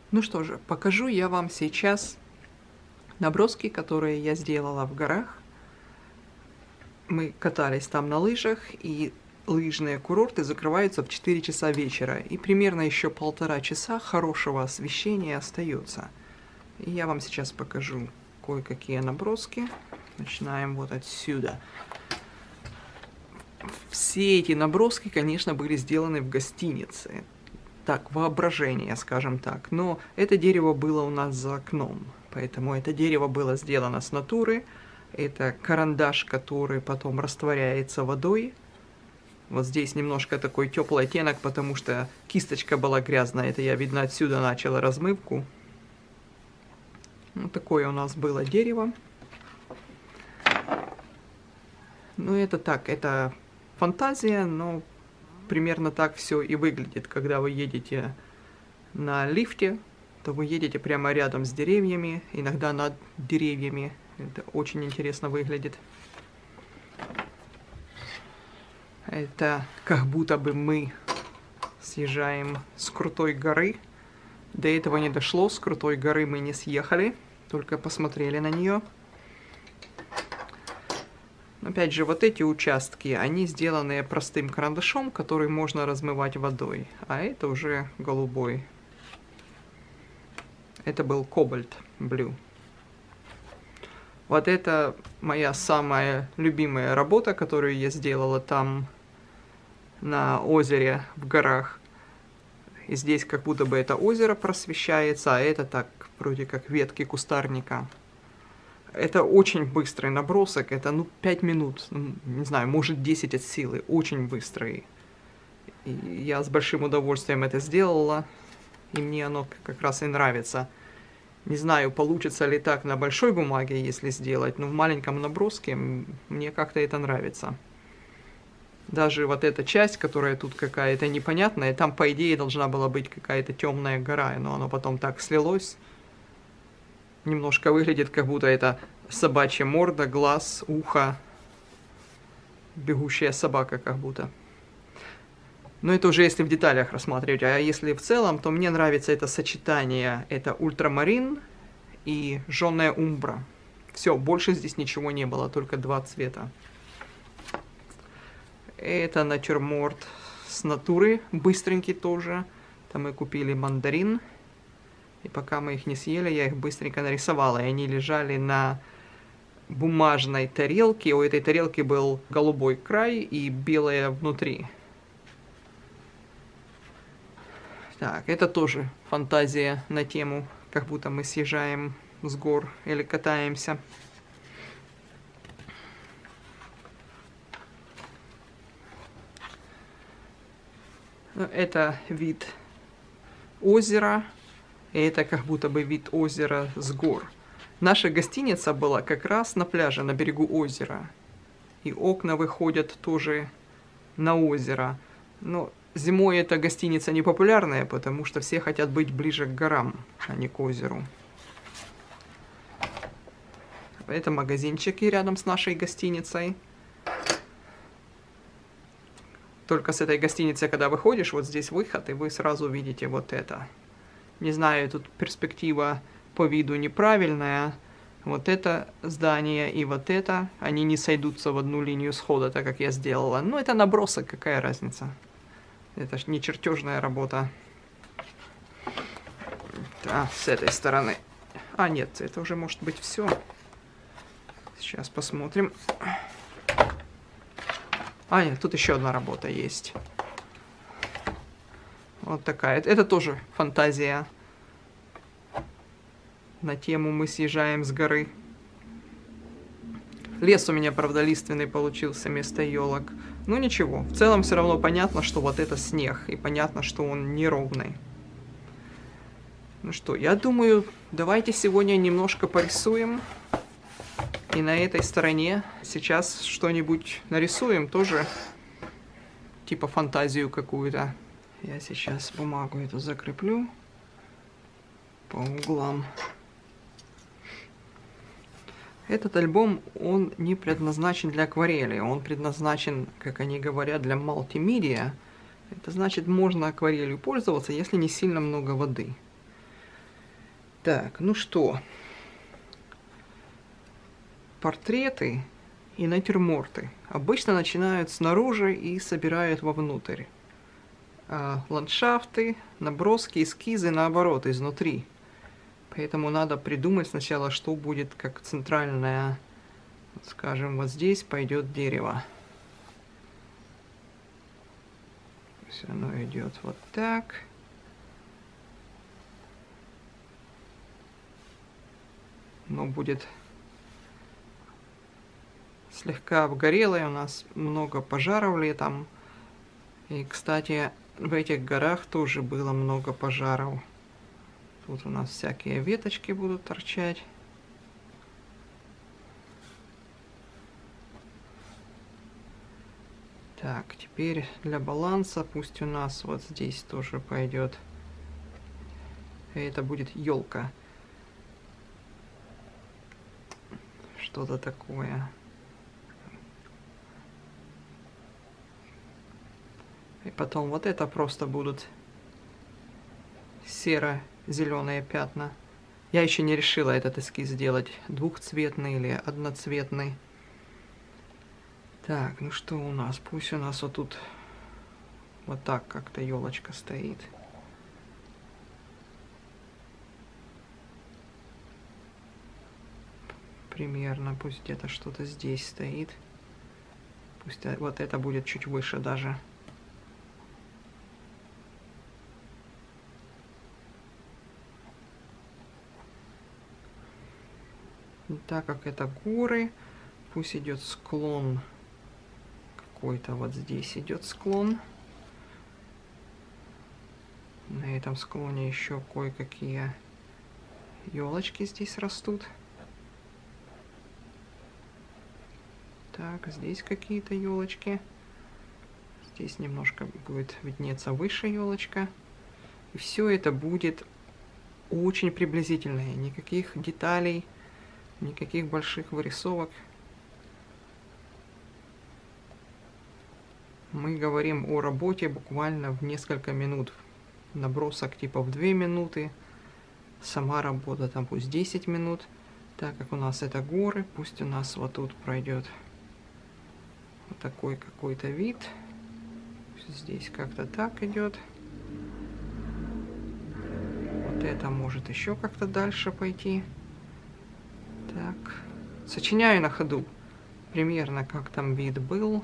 Ну что же, покажу я вам сейчас наброски, которые я сделала в горах. Мы катались там на лыжах, и лыжные курорты закрываются в 4 часа вечера, и примерно еще 1,5 часа хорошего освещения остается. И я вам сейчас покажу кое-какие наброски. Начинаем вот отсюда. Все эти наброски, конечно, были сделаны в гостинице. Так, воображение, скажем так. Но это дерево было у нас за окном, поэтому это дерево было сделано с натуры. Это карандаш, который потом растворяется водой. Вот здесь немножко такой теплый оттенок, потому что кисточка была грязная. Это я, видно, отсюда начала размывку. Вот такое у нас было дерево. Ну, это так, это фантазия, но примерно так все и выглядит. Когда вы едете на лифте, то вы едете прямо рядом с деревьями, иногда над деревьями. Это очень интересно выглядит. Это как будто бы мы съезжаем с крутой горы. До этого не дошло, с крутой горы мы не съехали, только посмотрели на нее. Опять же, вот эти участки, они сделаны простым карандашом, который можно размывать водой, а это уже голубой. Это был Cobalt Blue. Вот это моя самая любимая работа, которую я сделала там, на озере, в горах. И здесь как будто бы это озеро просвещается, а это так, вроде как ветки кустарника. Это очень быстрый набросок, это 5 минут, не знаю, может 10 от силы, очень быстрый. И я с большим удовольствием это сделала, и мне оно как раз и нравится. Не знаю, получится ли так на большой бумаге, если сделать, но в маленьком наброске мне как-то это нравится. Даже вот эта часть, которая тут какая-то непонятная, там, по идее, должна была быть какая-то темная гора, но оно потом так слилось. Немножко выглядит, как будто это собачья морда, глаз, ухо, бегущая собака как будто. Но это уже если в деталях рассматривать, а если в целом, то мне нравится это сочетание. Это ультрамарин и жженая умбра. Все, больше здесь ничего не было, только 2 цвета. Это натюрморт с натуры, быстренький тоже. Там мы купили мандарин. И пока мы их не съели, я их быстренько нарисовала. И они лежали на бумажной тарелке. У этой тарелки был голубой край и белое внутри. Так, это тоже фантазия на тему, как будто мы съезжаем с гор или катаемся. Это вид озера. И это как будто бы вид озера с гор. Наша гостиница была как раз на пляже, на берегу озера. И окна выходят тоже на озеро. Но зимой эта гостиница не популярная, потому что все хотят быть ближе к горам, а не к озеру. Это магазинчики рядом с нашей гостиницей. Только с этой гостиницы, когда выходишь, вот здесь выход, и вы сразу видите вот это. Не знаю, тут перспектива по виду неправильная. Вот это здание и вот это, они не сойдутся в одну линию схода, так как я сделала. Но это набросок, какая разница. Это ж не чертежная работа. А, с этой стороны. А, нет, это уже может быть все. Сейчас посмотрим. А, нет, тут еще одна работа есть. Вот такая. Это тоже фантазия. На тему мы съезжаем с горы. Лес у меня, правда, лиственный получился вместо елок. Ну ничего, в целом все равно понятно, что вот это снег. И понятно, что он неровный. Ну что, я думаю, давайте сегодня немножко порисуем. И на этой стороне сейчас что-нибудь нарисуем тоже. Типа фантазию какую-то. Я сейчас бумагу эту закреплю по углам. Этот альбом, он не предназначен для акварели, он предназначен, как они говорят, для мультимедиа. Это значит, можно акварелью пользоваться, если не сильно много воды. Так, ну что, портреты и натюрморты обычно начинают снаружи и собирают вовнутрь. А ландшафты, наброски, эскизы наоборот, изнутри. Поэтому надо придумать сначала, что будет как центральное. Скажем, вот здесь пойдет дерево. Все оно идет вот так. Но будет слегка обгорелое, у нас много пожаров летом. И, кстати, в этих горах тоже было много пожаров. Тут у нас всякие веточки будут торчать. Так, теперь для баланса пусть у нас вот здесь тоже пойдет. Это будет елка. Что-то такое. И потом вот это просто будут серо-зеленые пятна. Я еще не решила этот эскиз сделать двухцветный или одноцветный. Так, ну что у нас? Пусть у нас вот тут вот так как-то елочка стоит. Примерно, пусть где-то что-то здесь стоит. Пусть вот это будет чуть выше даже. Так как это горы, пусть идет склон какой-то, вот здесь идет склон. На этом склоне еще кое-какие елочки здесь растут. Так, здесь какие-то елочки. Здесь немножко будет виднеться выше елочка. И все это будет очень приблизительное. Никаких деталей, никаких больших вырисовок. Мы говорим о работе буквально в несколько минут. Набросок типа в 2 минуты. Сама работа там пусть 10 минут. Так как у нас это горы, пусть у нас вот тут пройдет вот такой какой-то вид. Здесь как-то так идет. Вот это может еще как-то дальше пойти. Так. Сочиняю на ходу. Примерно как там вид был.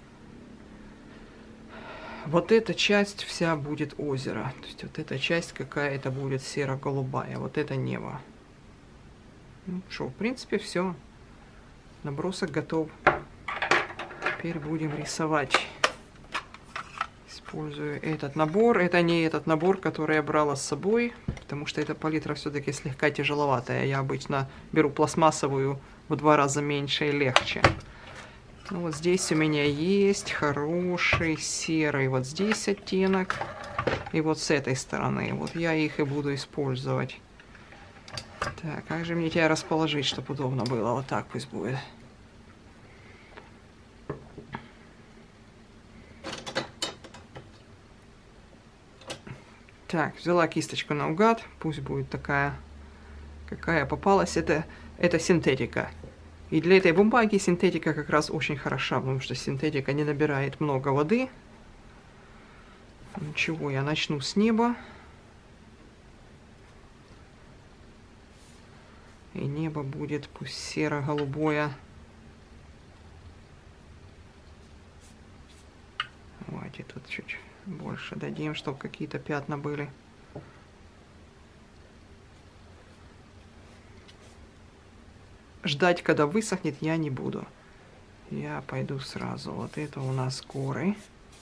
Вот эта часть вся будет озеро. То есть вот эта часть какая-то будет серо-голубая. Вот это небо. Ну что, в принципе, все. Набросок готов. Теперь будем рисовать. Использую этот набор. Это не этот набор, который я брала с собой, потому что эта палитра все-таки слегка тяжеловатая. Я обычно беру пластмассовую в 2 раза меньше и легче. Ну, вот здесь у меня есть хороший серый. Вот здесь оттенок. И вот с этой стороны. Вот я их и буду использовать. Так, как же мне тебя расположить, чтобы удобно было? Вот так пусть будет. Так, взяла кисточку наугад. Пусть будет такая, какая попалась. Это синтетика. И для этой бумаги синтетика как раз очень хороша, потому что синтетика не набирает много воды. Ничего, я начну с неба. И небо будет пусть серо-голубое. Давайте тут чуть больше дадим, чтобы какие-то пятна были. Ждать, когда высохнет, я не буду. Я пойду сразу. Вот это у нас горы.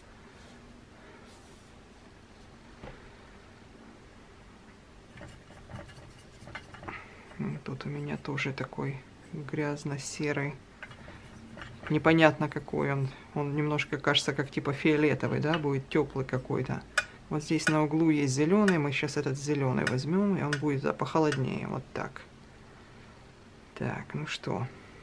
Тут у меня тоже такой грязно-серый. Непонятно какой он. Он немножко кажется как типа фиолетовый, да, будет теплый какой-то. Вот здесь на углу есть зеленый. Мы сейчас этот зеленый возьмем, и он будет похолоднее. Вот так. Так, ну что.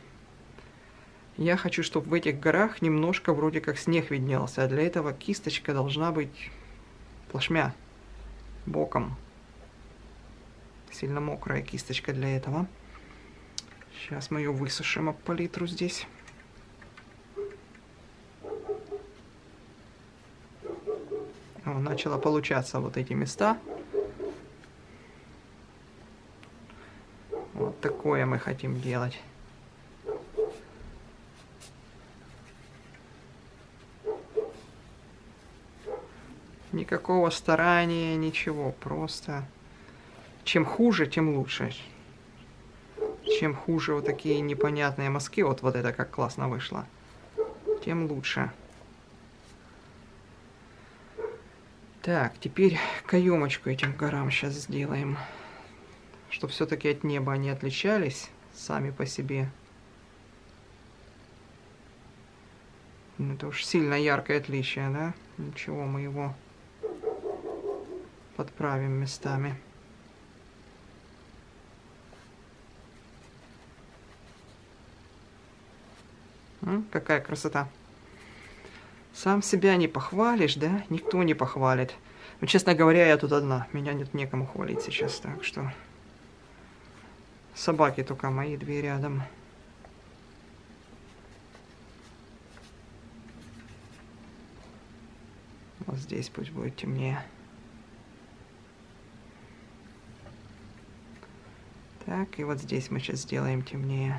Я хочу, чтобы в этих горах немножко вроде как снег виднелся. А для этого кисточка должна быть плашмя. Боком. Сильно мокрая кисточка для этого. Сейчас мы ее высушим об палитру здесь. О, начало получаться вот эти места. Вот такое мы хотим делать. Никакого старания, ничего. Просто чем хуже, тем лучше. Чем хуже вот такие непонятные мазки, вот это как классно вышло, тем лучше. Так, теперь каемочку этим горам сейчас сделаем, чтобы все-таки от неба они отличались сами по себе. Это уж сильно яркое отличие, да? Ничего, мы его подправим местами. Какая красота. Сам себя не похвалишь, да? Никто не похвалит. Но, честно говоря, я тут одна. Меня нет некому хвалить сейчас, так что... Собаки только мои, две рядом. Вот здесь пусть будет темнее. Так, и вот здесь мы сейчас сделаем темнее.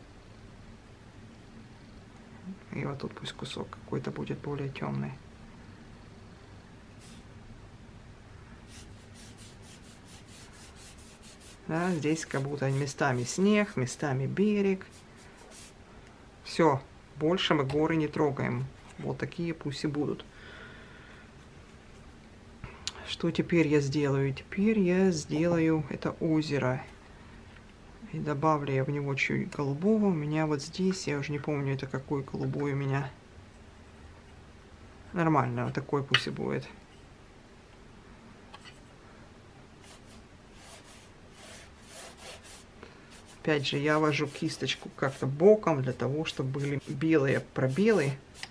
И вот тут пусть кусок какой-то будет более темный. Да, здесь как будто местами снег, местами берег. Все, больше мы горы не трогаем. Вот такие пусть и будут. Что теперь я сделаю? Теперь я сделаю это озеро. И добавлю я в него чуть голубого. У меня вот здесь, я уже не помню, это какой голубой у меня. Нормально, вот такой пусть и будет. Опять же, я вожу кисточку как-то боком, для того, чтобы были белые пробелы.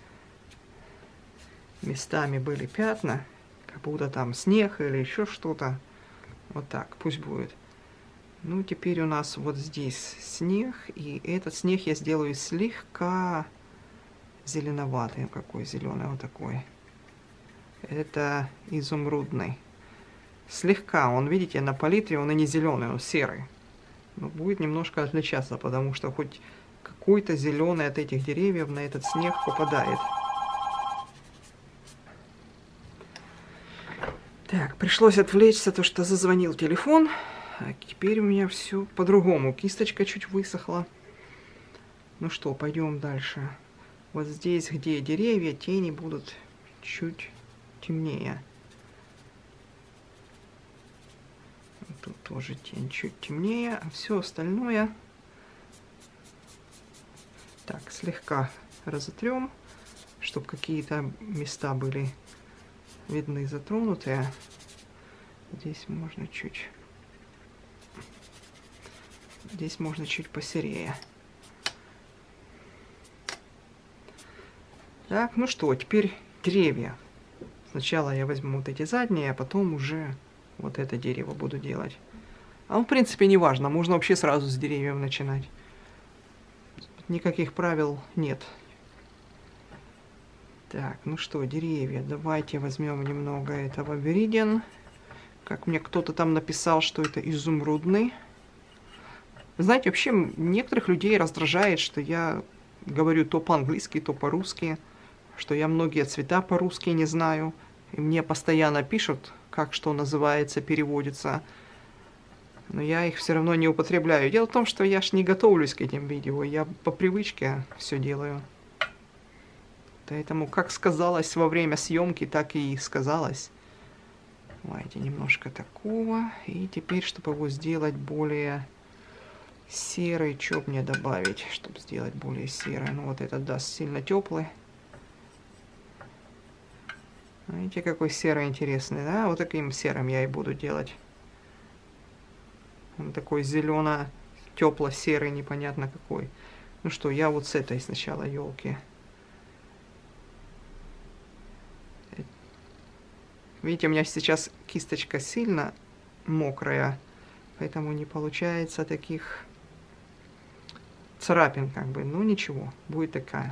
Местами были пятна, как будто там снег или еще что-то. Вот так, пусть будет. Ну, теперь у нас вот здесь снег, и этот снег я сделаю слегка зеленоватый. Какой зеленый, вот такой. Это изумрудный. Слегка, он, видите, на палитре он и не зеленый, он серый. Но будет немножко отличаться, потому что хоть какой-то зеленый от этих деревьев на этот снег попадает. Так, пришлось отвлечься, то что зазвонил телефон. А теперь у меня все по-другому. Кисточка чуть высохла. Ну что, пойдем дальше. Вот здесь, где деревья, тени будут чуть темнее. Тут тоже тень чуть темнее, а все остальное... Так, слегка разотрем, чтобы какие-то места были видны, затронутые. Здесь можно чуть... Здесь можно чуть посерее. Так, ну что, теперь деревья. Сначала я возьму вот эти задние, а потом уже вот это дерево буду делать. А в принципе не важно, можно вообще сразу с деревьев начинать. Никаких правил нет. Так, ну что, деревья. Давайте возьмем немного этого веридиан. Как мне кто-то там написал, что это изумрудный. Знаете, вообще некоторых людей раздражает, что я говорю то по-английски, то по-русски, что я многие цвета по-русски не знаю. И мне постоянно пишут, как что называется, переводится. Но я их все равно не употребляю. Дело в том, что я ж не готовлюсь к этим видео, я по привычке все делаю. Поэтому как сказалось во время съемки, так и сказалось. Давайте немножко такого. И теперь, чтобы его сделать более... серый, что мне добавить, чтобы сделать более серый? Ну вот этот даст сильно теплый. Видите, какой серый интересный, да? Вот таким серым я и буду делать. Он такой зелено-тепло-серый, непонятно какой. Ну что, я вот с этой сначала елки. Видите, у меня сейчас кисточка сильно мокрая. Поэтому не получается таких царапин, как бы. Ну ничего, будет такая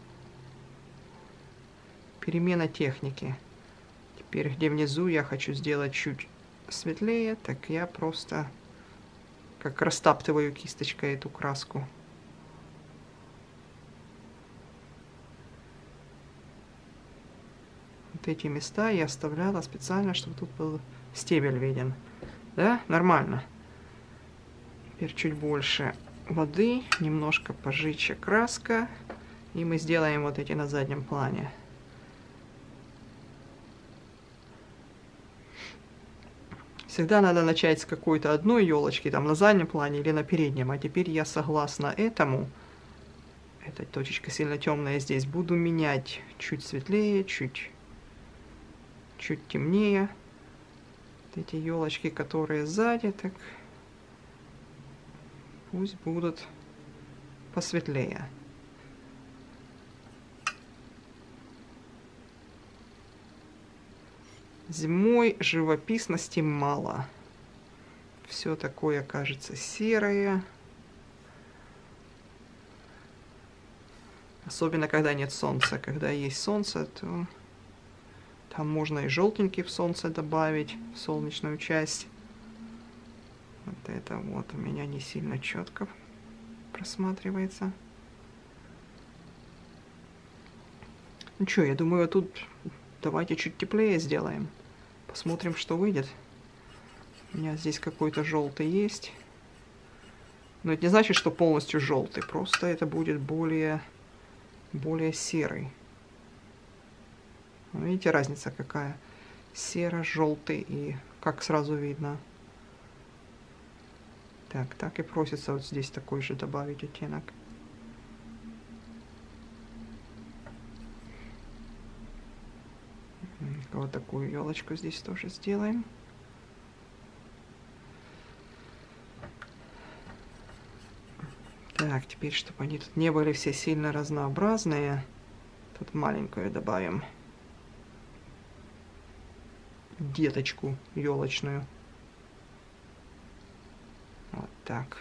перемена техники. Теперь, где внизу я хочу сделать чуть светлее, так я просто как растаптываю кисточкой эту краску. Вот эти места я оставляла специально, чтобы тут был стебель виден. Да, нормально. Теперь чуть больше воды, немножко пожиче краска, и мы сделаем вот эти на заднем плане. Всегда надо начать с какой-то одной елочки, там на заднем плане или на переднем. А теперь я согласно этому, эта точечка сильно темная здесь, буду менять чуть светлее, чуть темнее. Вот эти елочки, которые сзади, так пусть будут посветлее. Зимой живописности мало. Все такое кажется серое. Особенно когда нет солнца. Когда есть солнце, то там можно и желтенький в солнце добавить, в солнечную часть. Вот это вот у меня не сильно четко просматривается. Ну что, я думаю, тут давайте чуть теплее сделаем. Посмотрим, что выйдет. У меня здесь какой-то желтый есть. Но это не значит, что полностью желтый. Просто это будет более серый. Видите, разница какая? Серо-желтый и как сразу видно. Так и просится вот здесь такой же добавить оттенок. Вот такую елочку здесь тоже сделаем. Так, теперь, чтобы они тут не были все сильно разнообразные, тут маленькую добавим деточку елочную. Вот так.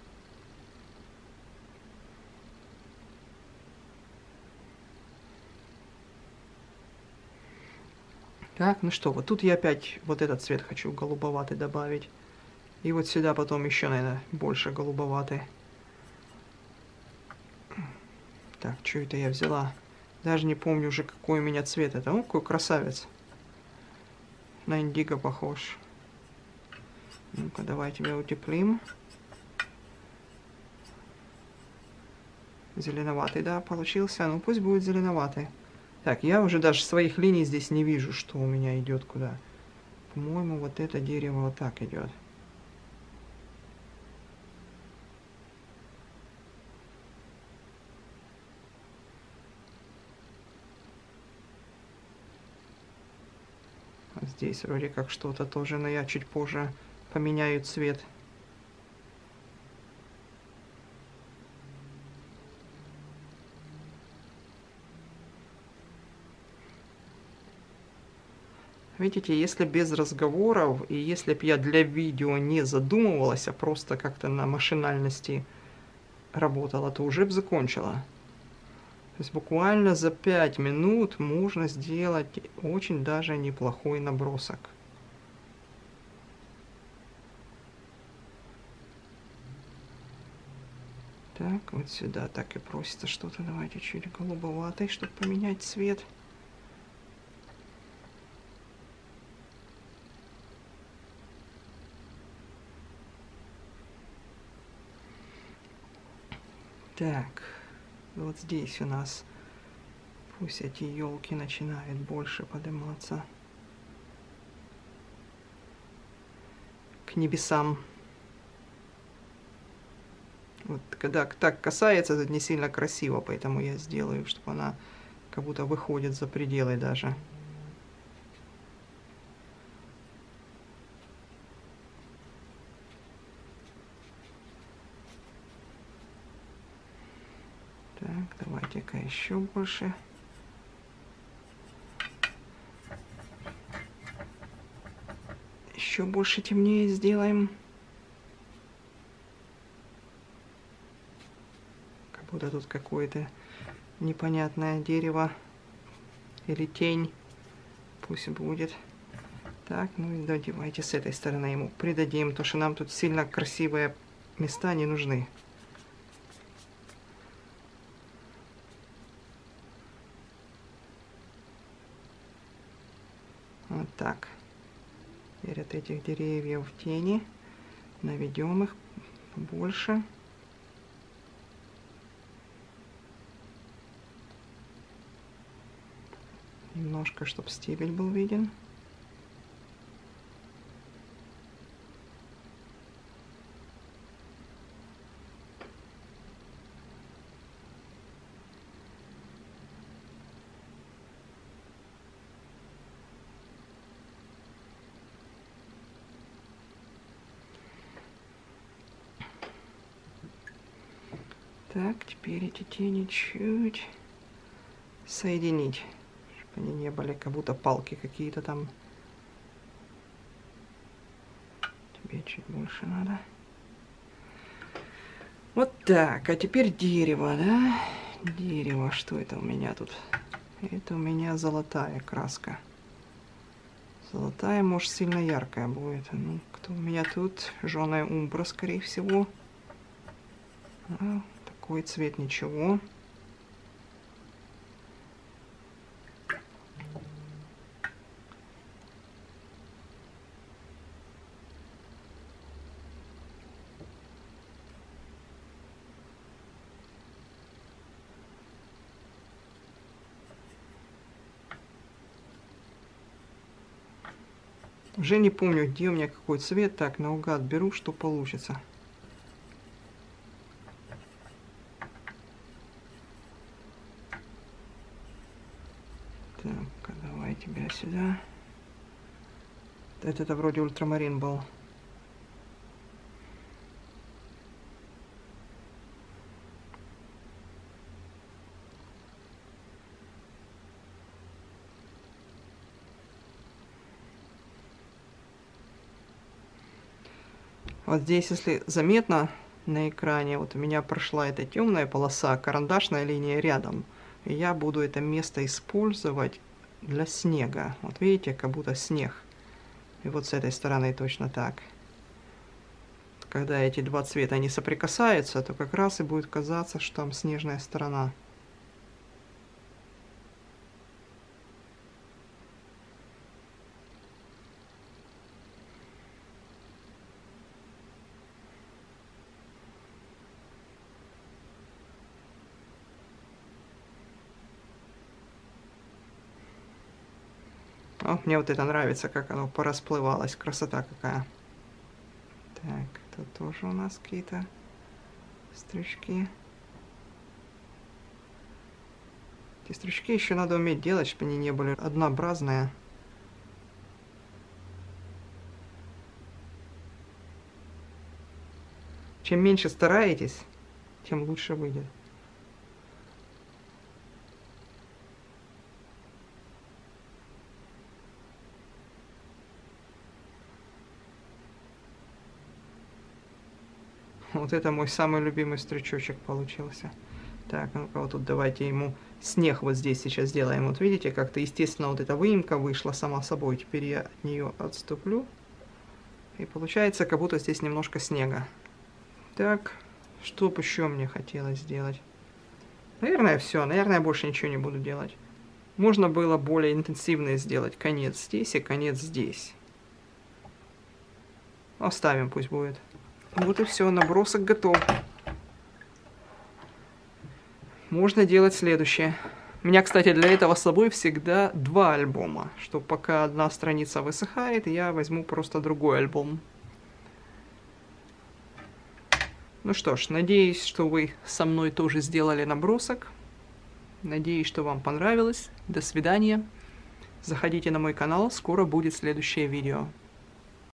Так, ну что, вот тут я опять вот этот цвет хочу голубоватый добавить. И вот сюда потом еще, наверное, больше голубоватый. Так, что это я взяла? Даже не помню уже, какой у меня цвет это. О, какой красавец. На индиго похож. Ну-ка, давай тебя утеплим. Зеленоватый, да, получился. Ну, пусть будет зеленоватый. Так, я уже даже своих линий здесь не вижу, что у меня идет куда. По-моему, вот это дерево вот так идет. А здесь вроде как что-то тоже, но я чуть позже поменяю цвет. Видите, если без разговоров, и если бы я для видео не задумывалась, а просто как-то на машинальности работала, то уже бы закончила. То есть буквально за 5 минут можно сделать очень даже неплохой набросок. Так, вот сюда так и просится что-то. Давайте чуть голубоватый, чтобы поменять цвет. Так, вот здесь у нас пусть эти елки начинают больше подниматься к небесам. Вот когда так касается, это не сильно красиво, поэтому я сделаю, чтобы она как будто выходит за пределы даже. Так, давайте-ка еще больше. Еще больше темнее сделаем. Как будто тут какое-то непонятное дерево или тень. Пусть будет. Так, ну и давайте с этой стороны ему придадим, потому что нам тут сильно красивые места не нужны. Вот так. Теперь от этих деревьев в тени наведем их больше. Немножко, чтобы стебель был виден. Так, теперь эти тени чуть соединить, чтобы они не были как будто палки какие-то там. Тебе чуть больше надо. Вот так, а теперь дерево, да? Дерево, что это у меня тут? Это у меня золотая краска. Золотая, может, сильно яркая будет. Ну, кто у меня тут? Жженая умбра, скорее всего. А, такой цвет, ничего. Уже не помню, где у меня какой цвет. Так, наугад беру, что получится. Так, давай тебя сюда. Это вроде ультрамарин был. Вот здесь, если заметно на экране, вот у меня прошла эта темная полоса, карандашная линия рядом. И я буду это место использовать для снега. Вот видите, как будто снег. И вот с этой стороны точно так. Когда эти два цвета они соприкасаются, то как раз и будет казаться, что там снежная сторона. О, мне вот это нравится, как оно порасплывалось. Красота какая. Так, тут тоже у нас какие-то стручки. Эти стручки еще надо уметь делать, чтобы они не были однообразные. Чем меньше стараетесь, тем лучше выйдет. Вот это мой самый любимый стручочек получился. Так, ну-ка вот тут давайте ему снег вот здесь сейчас сделаем. Вот видите, как-то естественно вот эта выемка вышла сама собой. Теперь я от нее отступлю. И получается, как будто здесь немножко снега. Так, что бы еще мне хотелось сделать? Наверное, все. Наверное, больше ничего не буду делать. Можно было более интенсивно сделать конец здесь и конец здесь. Оставим, пусть будет. Вот и все, набросок готов. Можно делать следующее. У меня, кстати, для этого с собой всегда два альбома. Что пока одна страница высыхает, я возьму просто другой альбом. Ну что ж, надеюсь, что вы со мной тоже сделали набросок. Надеюсь, что вам понравилось. До свидания. Заходите на мой канал, скоро будет следующее видео.